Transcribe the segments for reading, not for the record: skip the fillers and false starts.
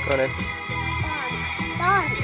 Go on in. Dance.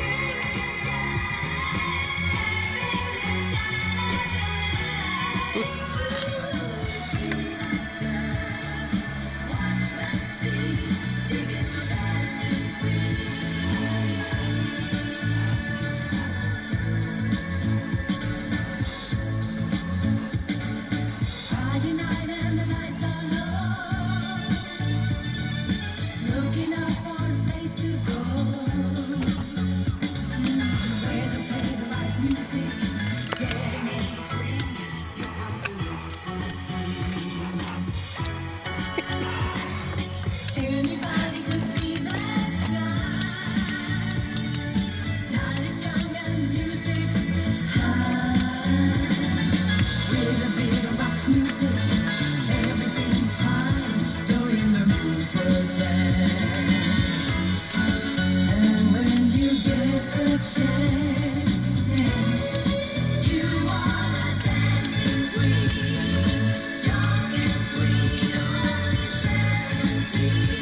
Anybody could be that guy. Night is young and music's high. With a bit of rock music, everything's fine. You're in the mood for that. And when you get the chance, you are the dancing queen. Young and sweet, only 17.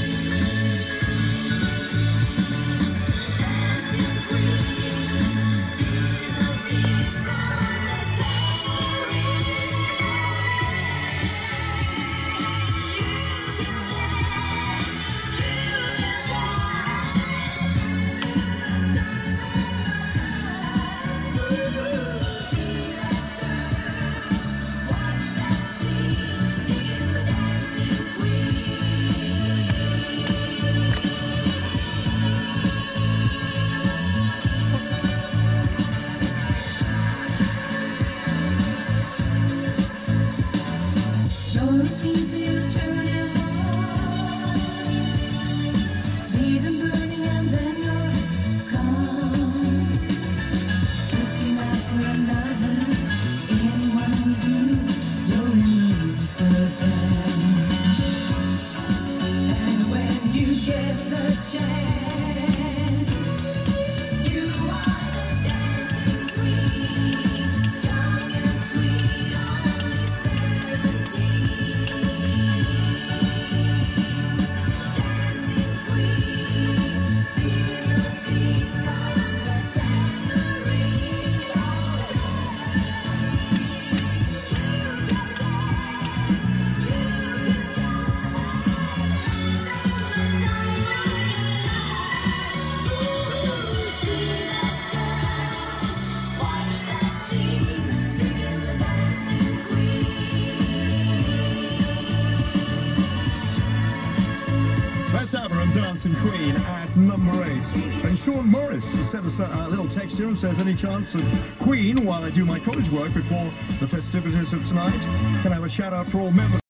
That's ABBA and Dancing Queen at number 8. And Sean Morris sent us a little text here and says, any chance of Queen while I do my college work before the festivities of tonight? Can I have a shout out for all members?